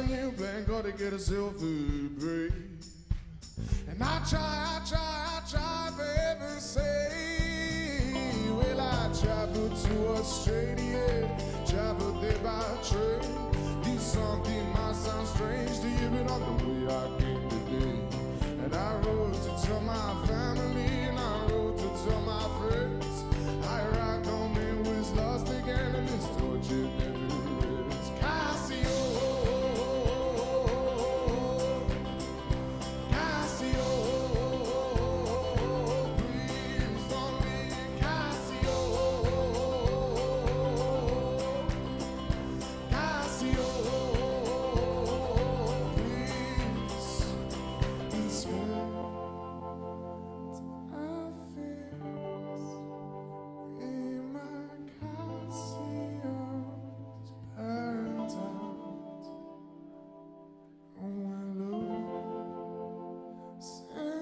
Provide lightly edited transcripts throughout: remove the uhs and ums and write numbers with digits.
a new plan, gotta get herself a break. And I try for heaven's sake. Well, I traveled to Australia, traveled there by train. This something might sound strange to you, but not the way I came today. And I wrote to tell my family, and I wrote to tell my friends. I rocked home and was lost again, and this torture never ends. Casio, Casio, please don't leave. Casio, Casio, please. And spend our fears in my Casio's burnt out. Oh, I lose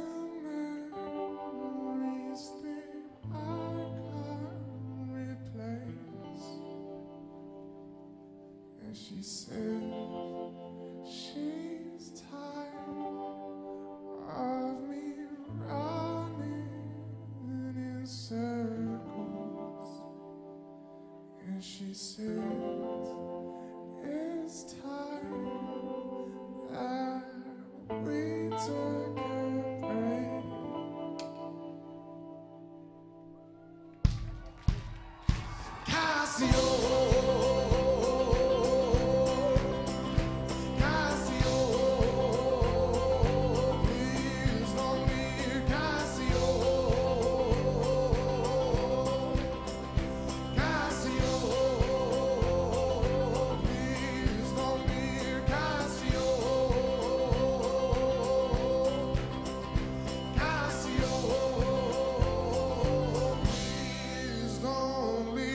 memories that I can't replace. And she said she's tired of me running in circles. And she said it's time that we took a break. Casio, Casio, please don't leave. Casio, Casio, please don't leave. Casio, Casio, please don't leave.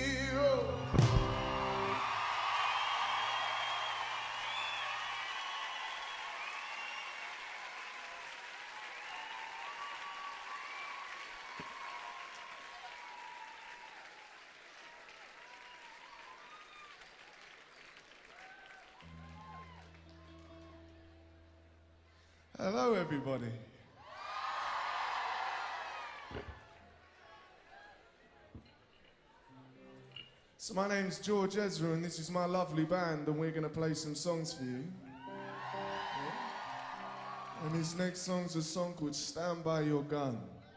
Hello, everybody. So my name's George Ezra, and this is my lovely band, and we're going to play some songs for you. And this next song's a song called Stand By Your Gun.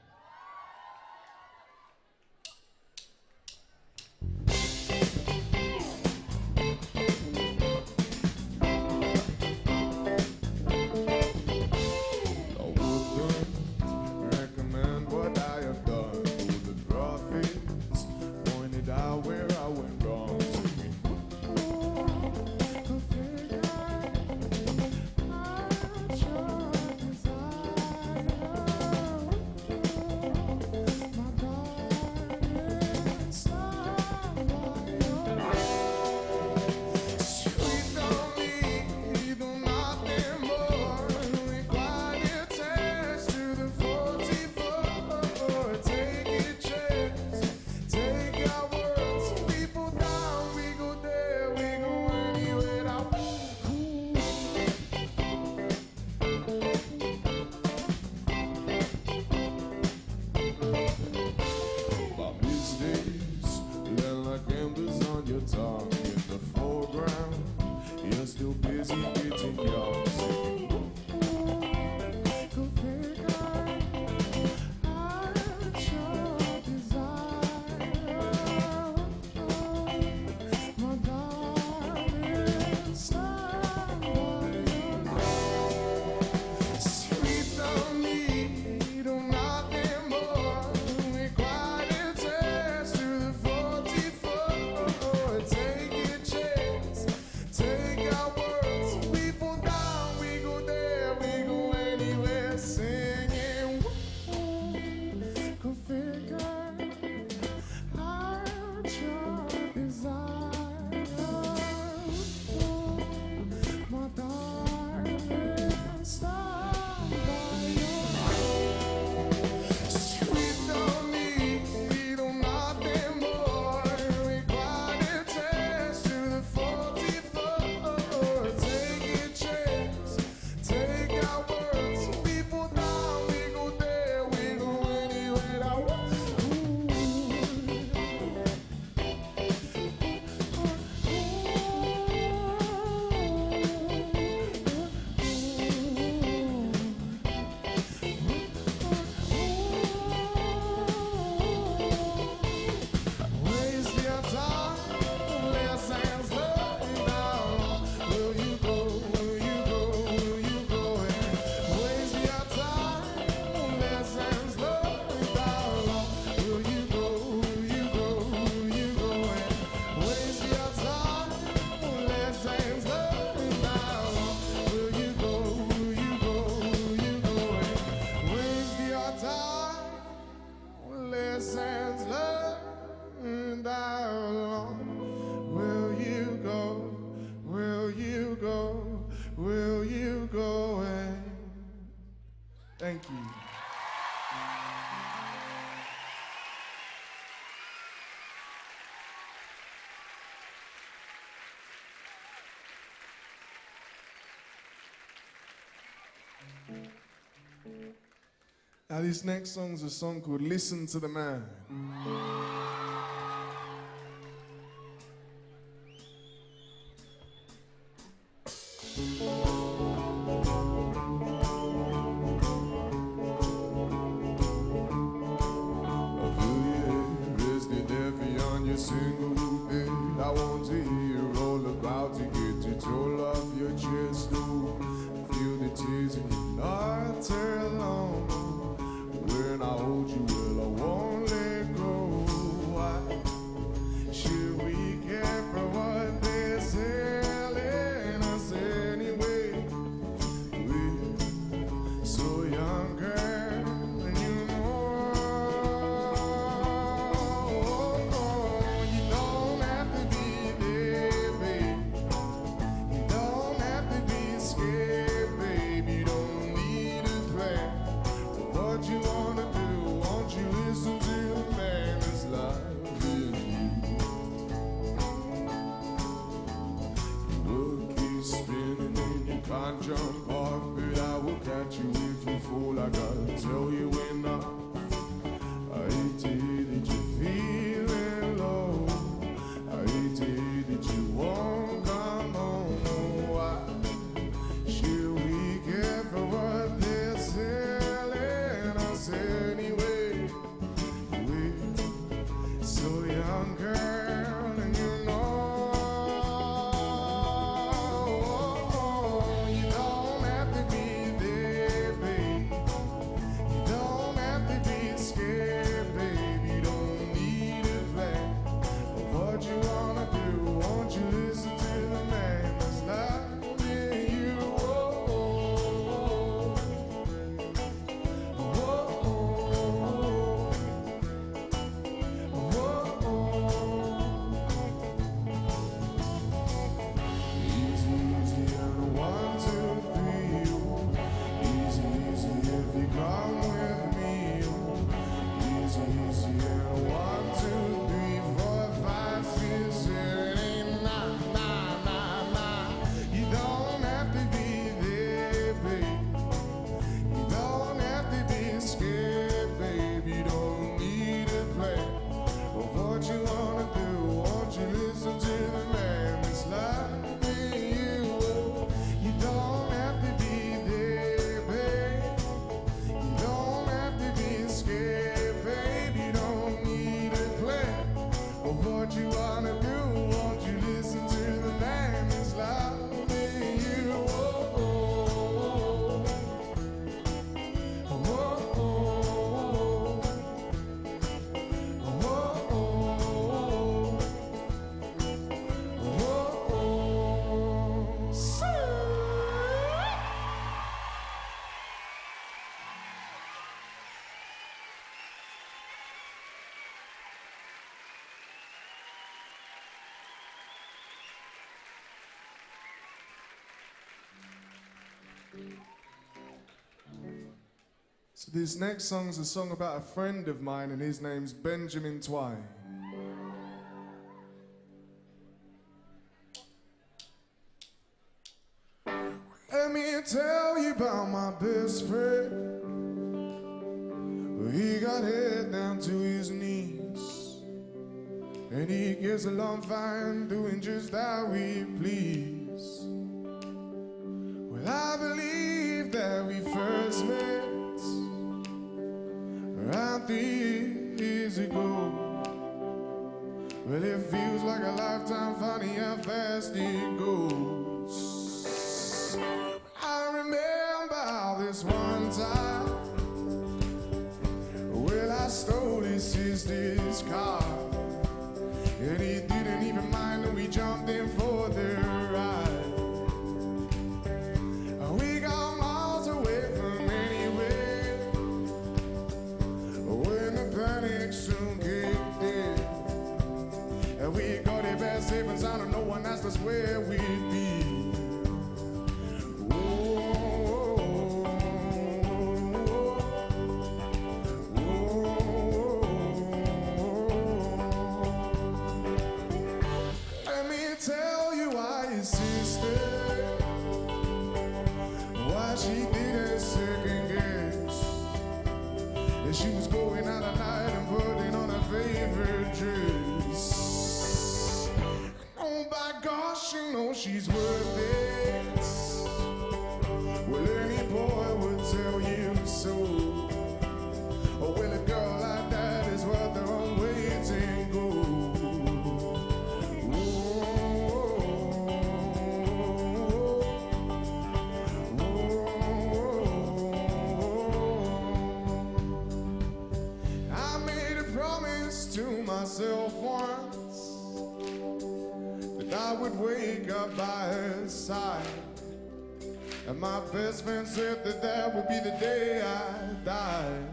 I wouldn't recommend what I have done. For the prophets pointed out where I went wrong. Now this next song's a song called Listen to the Man. Single bed, I want to hear all about it. Get it all off your chest, oh, feel the tears in your heart turn long. When I hold you, well, I won't let go. Why should we care for what they're selling us anyway? We're so young, girl, and you know. Can't jump off, but I will catch you if you fall. I gotta tell you when I hate to hear that you're feeling low. I hate to hear that you won't come home. Why should we care for what they're selling us anyway? We're so young, girl, and you know. So this next song's a song about a friend of mine, and his name's Benjamin Twine. Let me tell you about my best friend. He got head down to his knees, and he gets along fine, doing just how he please. Well, I believe that we first met around 3 years ago. Well, it feels like a lifetime, funny how fast it goes. I remember this one time, well, I stole his sister's car, and he didn't even mind when we jumped in for the ride. We got miles away from anywhere when the panic soon kicked in, and we got it bad safe and sound, and no one asked us where we'd be. Tell you why his sister, why she didn't say she's worth it. Well, any boy would tell you so. Oh, well, a girl like that is worth her own weight in gold. I made a promise to myself once that I would wake up by her side. And my best friend said that that would be the day I died.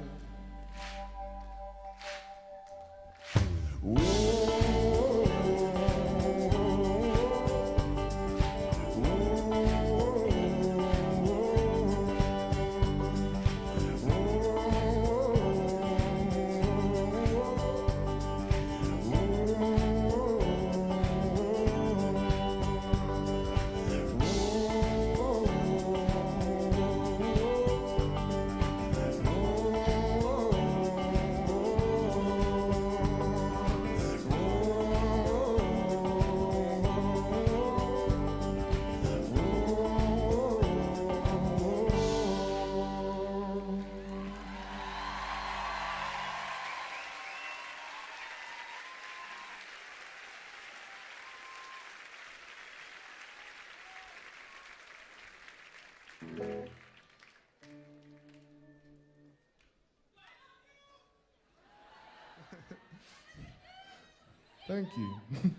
Thank you.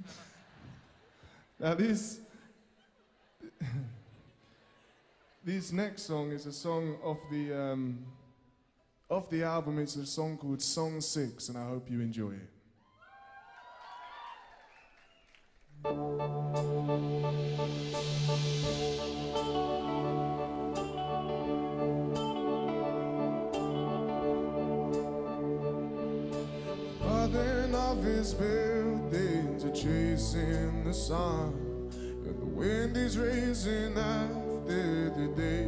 Now this next song is a song off the album. It's a song called Song 6, and I hope you enjoy it. Nothing of his buildings are chasing the sun, and the wind is racing after the day.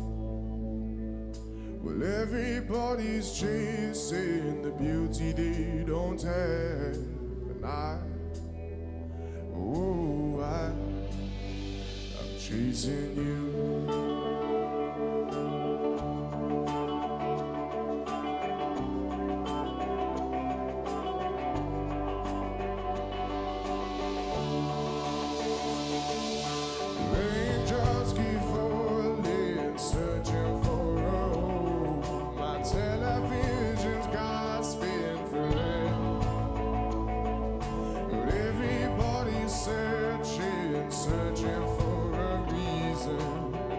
Well, everybody's chasing the beauty they don't have, and I'm chasing you. Searching for a reason.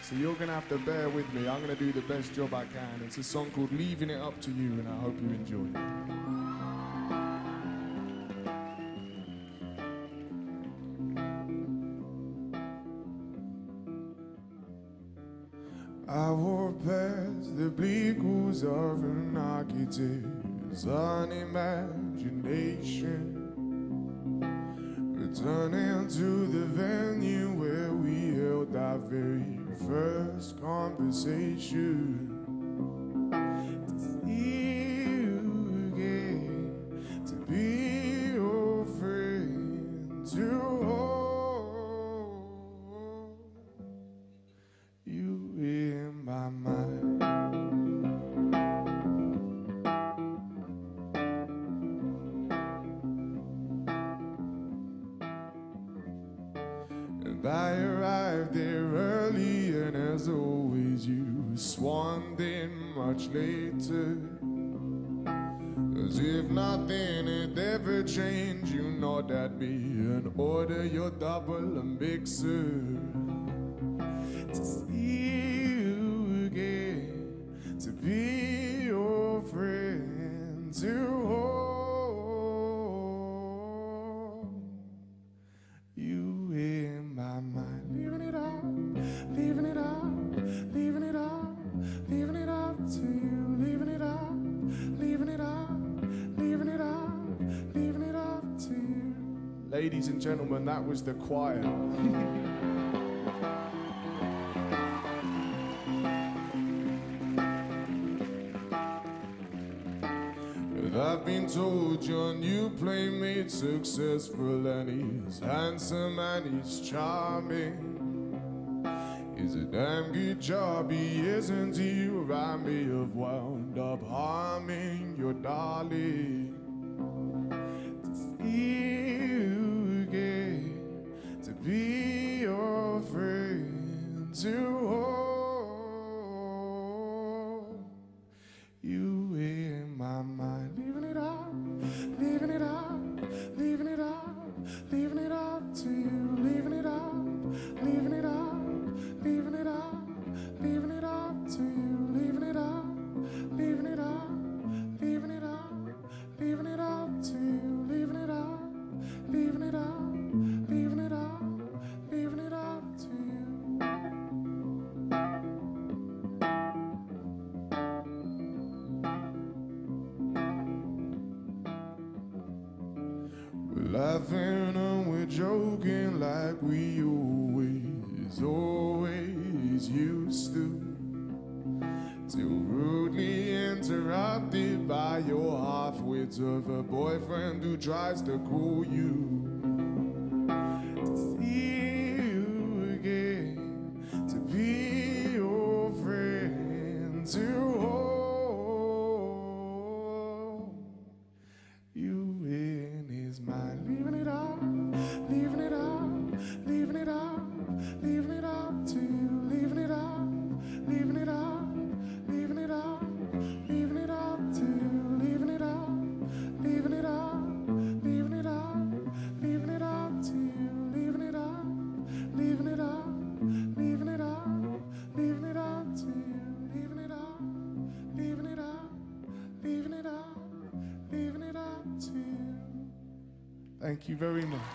So you're gonna have to bear with me. I'm gonna do the best job I can. It's a song called Leaving It Up to You, and I hope you enjoy it. I walk past the bleak walls of an architect's unimagination, returning to the venue where we held our very first conversation. To see you again, to be your friend, to hold you in my mind. And I arrived there early, and as always you swaned in much later, as if nothing had ever changed. You nodded at me and order your double a mixer. To see you again, to be your friend, to hold you in my mind. Leaving it up, leaving it up, leaving it up, leaving it up to you. Leaving it up, leaving it up, leaving it up, leaving it up to you. Ladies and gentlemen, that was the choir. I've been told your new playmate's successful, and he's handsome and he's charming. Is a damn good job he isn't he, or I may have wound up harming your darling. To see you again, to be your friend, to hold you in my mind. Leaving it up, leaving it up, leaving it up, leaving it up to you. Leaving it up, leaving it up, leaving it up, leaving it up to you. Leaving it up, leaving it up, leaving it up, leaving it up to you. Leaving it up, leaving it up, leaving it up, leaving it up to you. We're laughing and we're joking like we always used to, till rudely interrupted by your half-wits of a boyfriend who tries to cool you. To see you again, to be your friend, to hold you in his mind. Leaving it up, leaving it up, leaving it up, leaving it up to you. Leaving it up, leaving it up, leaving it up, leaving it up to you. Leaving it up, leaving it up, leaving it up, leaving it up to you. Leaving it up, leaving it up, leaving it up, leaving it up to you. Leaving it up, leaving it up, leaving it up, leaving it up to you. Thank you very much.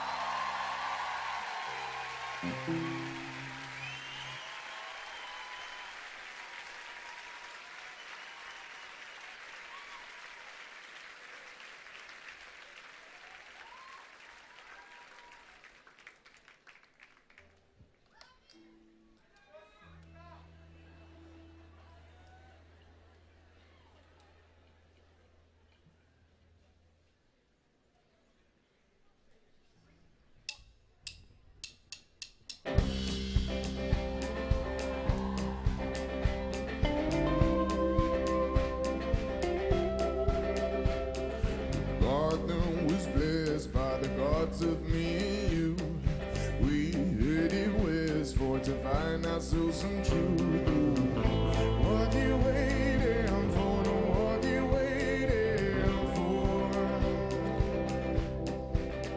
Of me and you, we headed westward to find ourselves some truth. What you waiting for? No, what you waiting for?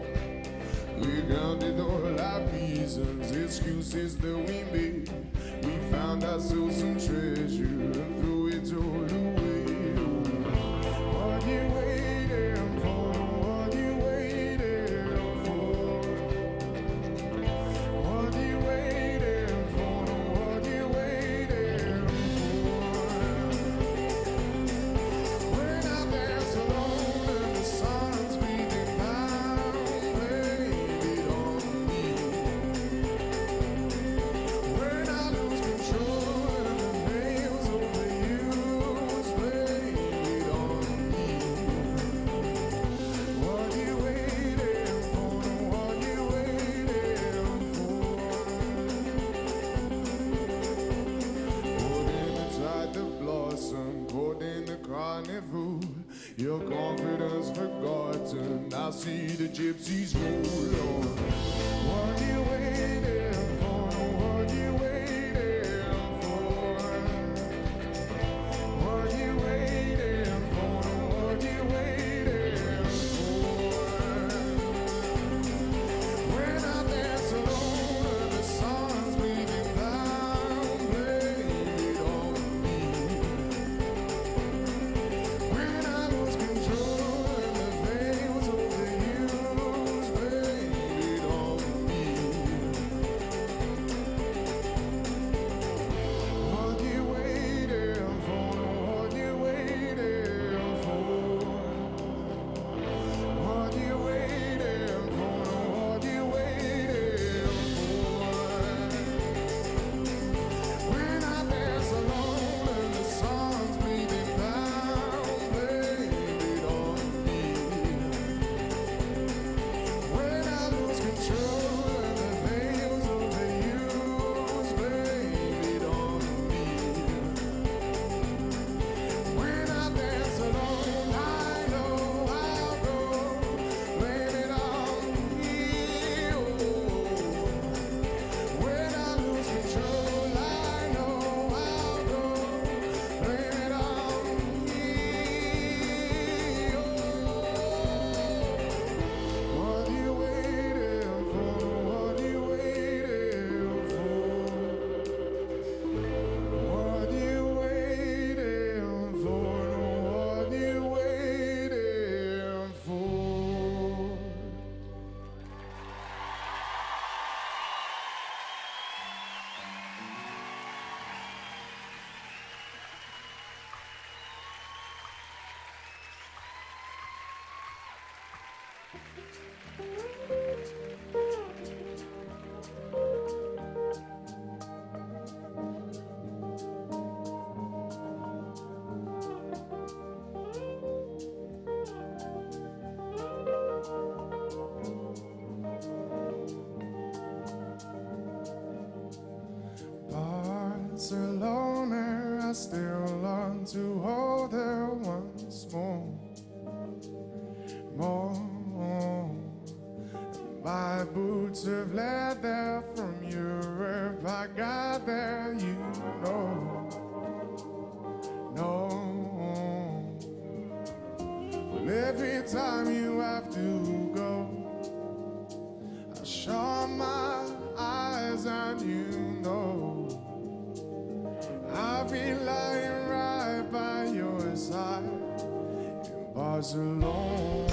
We counted all our reasons, excuses that we made. We and I saw some treasure and threw it all away. What you waiting for? What you waiting for? What you waiting for? What you waiting for? When I dance alone and the sun's beating down, blame it on me. When I lose control and the veil's overused, blame it on me. What you waiting for? What you waiting for? Caught inside the blossom, caught in the carnival. Your confidence forgotten. I see the gypsies roll on. What you waiting for? What you waiting for? What you waiting for? What you waiting for? When I dance alone and the sun's beating down, blame it on me. When I lose control and the veil's overused, blame it on me. What you waiting for? What you waiting for? What you waiting for? What you waiting for? When I dance alone and the sun's beating down, blame it on me. When I lose control and the veil's overused, blame it on me. When I dance alone, I know I'll go, blame it on me. When I lose control, I know I'll go, blame it on me. What you waiting for? What you waiting for? What you waiting for? What you waiting for? Barcelona, I still long to hold her once more. My boots of leather from Europe, I got there, you know. No, well, every time you have to go, I shut my eyes and you know I'll be lying right by your side in Barcelona.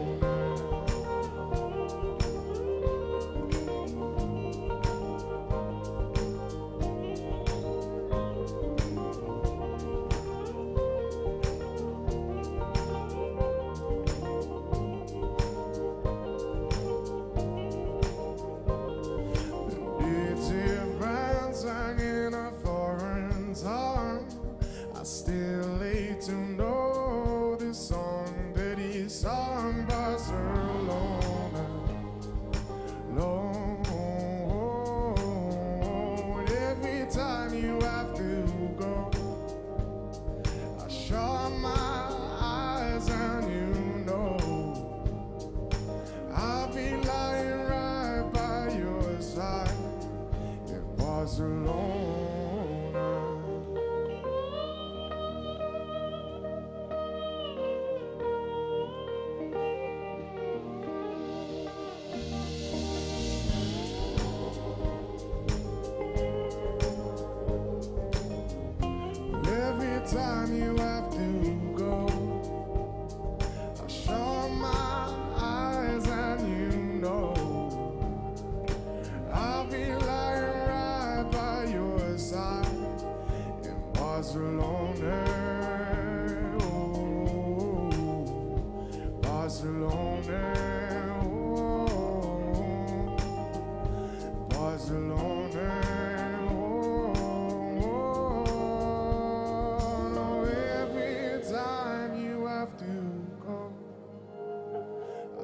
Native bands hanging a foreign tongue. I still hate to know the song that he sung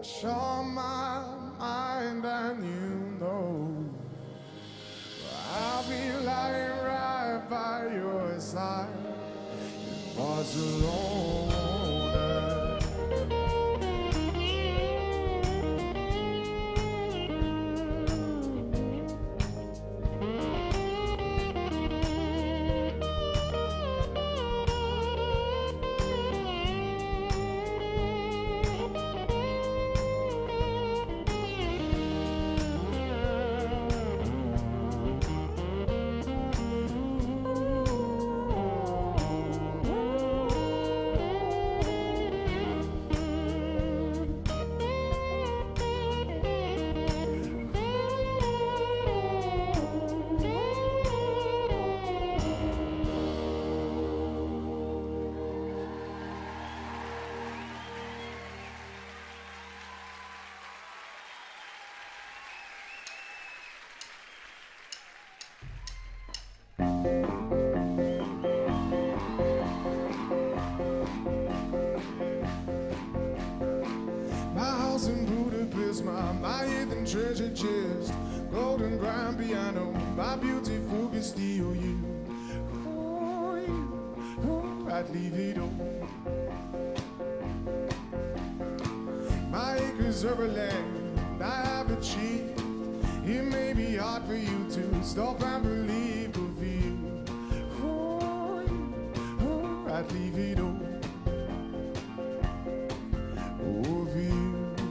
Show my mind and you know I'll be lying right by your side in Barcelona. My hidden treasure chest, golden grand piano, my beautiful Castillo, you. I'd leave it all. My acres of land I have achieved. It may be hard for you to stop and believe, but for you, I'd leave it all. Oh, for you.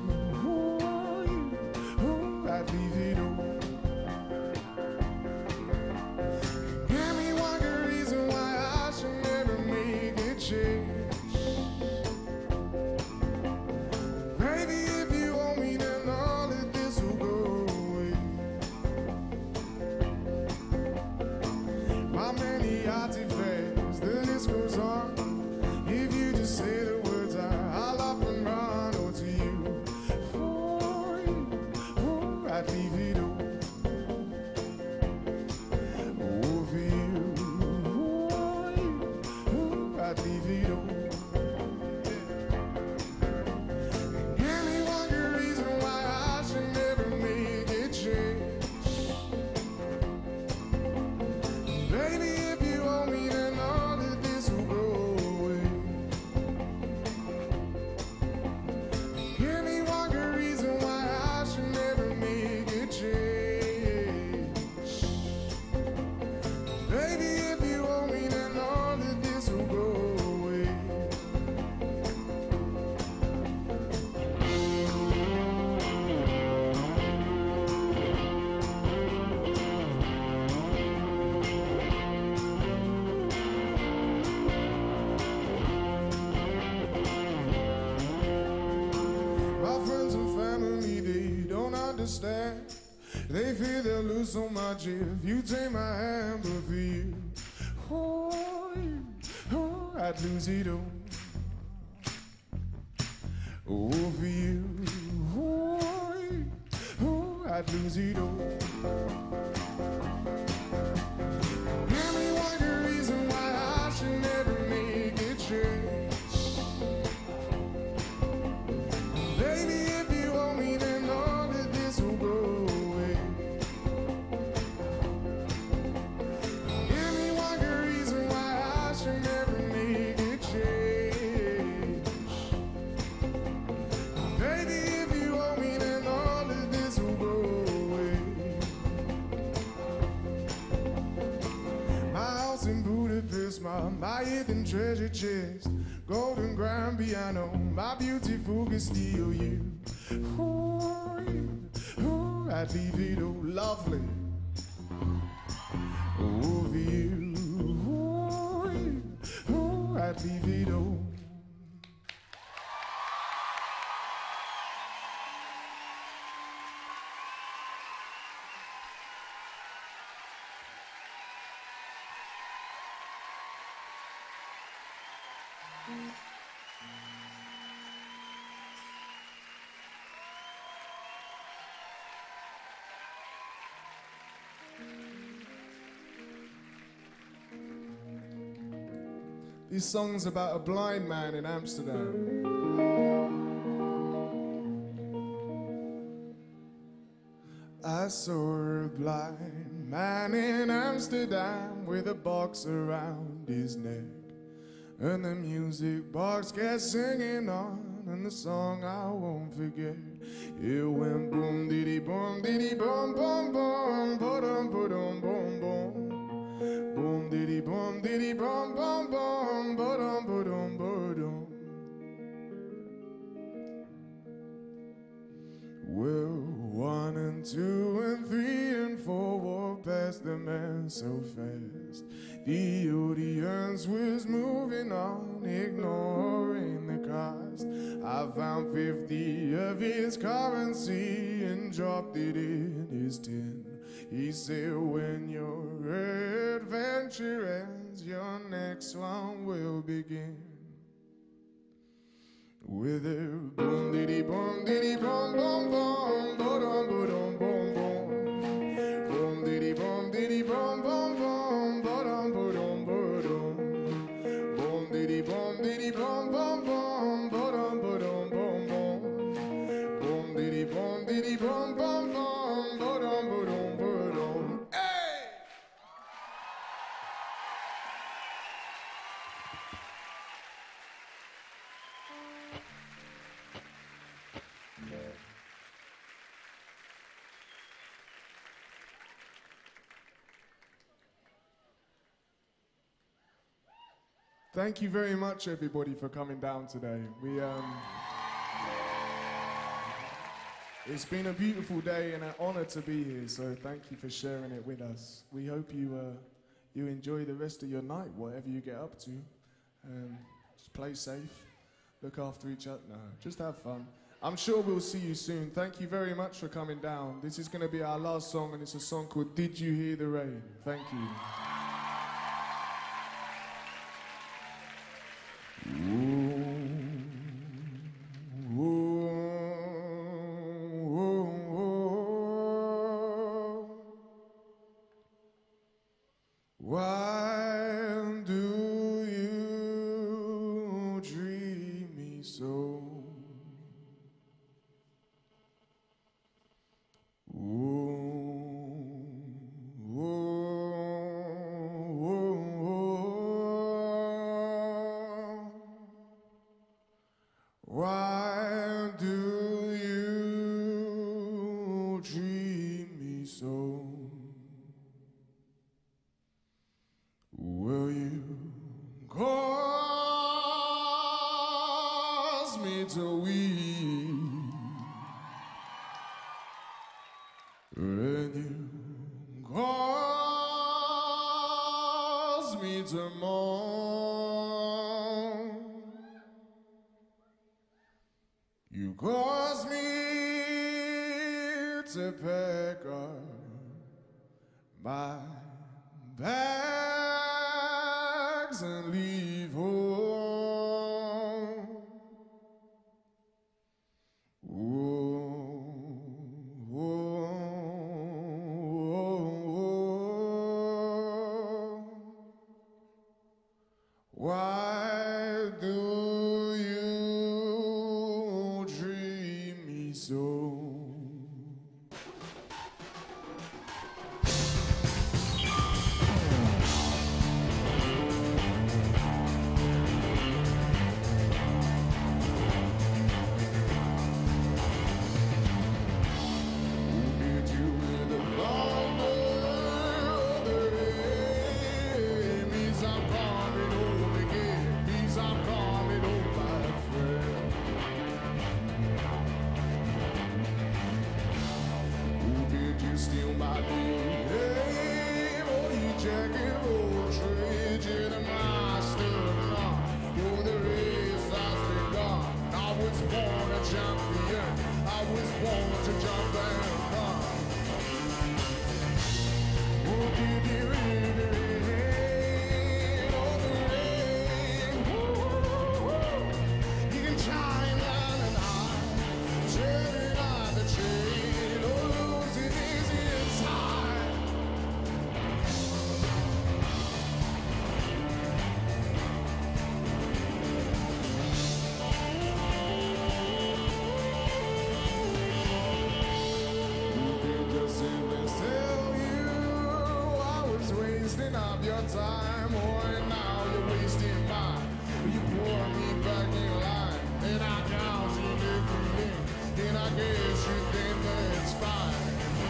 They fear they'll lose so much if you take my hand, but for you, I'd lose it all. Oh, for you, I'd lose it all. Give me one good reason why I should never make a change. Baby, if you owe me, then all of this will go. My hidden treasure chest, golden grand piano, my beautiful Castillo, you. I'd leave it all lovely. Over you. I'd leave it all. This song's about a blind man in Amsterdam. I saw a blind man in Amsterdam with a box around his neck, and the music box kept singing on, and the song I won't forget. It went boom diddy boom boom boom, ba-dum ba-dum boom boom, boom diddy boom boom boom, ba-dum ba-dum ba-dum. Well, 1 and 2 and 3 and 4 walked past the man so fast. The audience was moving on, ignoring the cost. I found 50 of his currency and dropped it in his tin. He said, when your adventure ends, your next one will begin. With a boom diddy boom boom boom, ba-dum ba-dum boom boom, boom diddy boom boom boom, ba-dum ba-dum ba-dum, boom diddy boom boom boom, ba-dum ba-dum boom boom, boom diddy boom boom boom, ba-dum ba-dum ba-dum. Hey! Thank you very much, everybody, for coming down today. It's been a beautiful day and an honor to be here, so thank you for sharing it with us. We hope you enjoy the rest of your night, whatever you get up to. Just play safe, look after each other. No, just have fun. I'm sure we'll see you soon. Thank you very much for coming down. This is going to be our last song, and it's a song called Did You Hear the Rain? Thank you. Why do you treat me so? Why do you treat me so? Will you cause me to weep when you cause me to mourn? You cause me to pack up my bags and leave home. Why do you treat me so? Steal my name, or you jacket, or trade you the master. You're the race that's begun. I was born a champion. I was born to jump and run. Oh, did you hear the rain? Oh, the rain. Woo-hoo-hoo. You can chime down and high, turn on the train, or lose it easy inside. your time, oh, and now you're wasting mine. You pour me back in line, and I count in everything, and I guess you think that it's fine.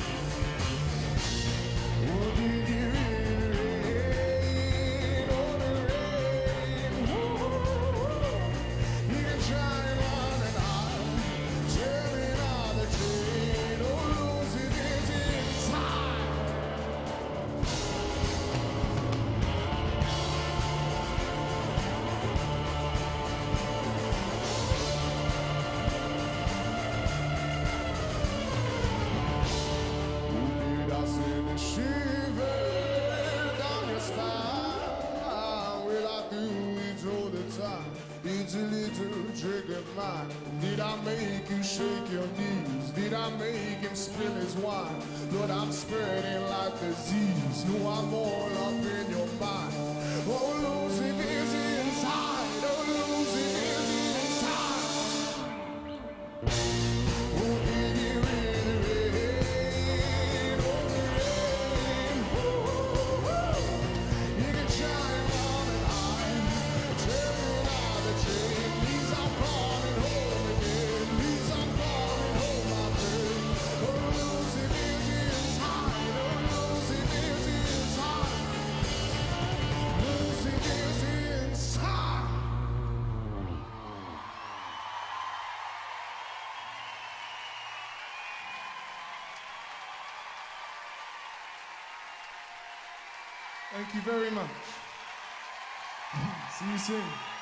Oh, did you hear the rain? Oh, the rain. Ooh, you can shine on and on, tearing on the train, oh, losing it inside. It's a little trick of mine. Did I make you shake your knees? Did I make him spill his wine? Lord, I'm spreading like disease. No, I'm all up in your mind. Oh, losing is inside. Oh, losing is inside. Oh, did you hear the rain? Oh, the rain. Ooh, you can shine on and high. Tearing out the train. Please, I'm coming home again. Please, I'm coming home, my friend. Oh, losing is inside. Oh, losing is inside. Losing is inside. Thank you very much. See you soon.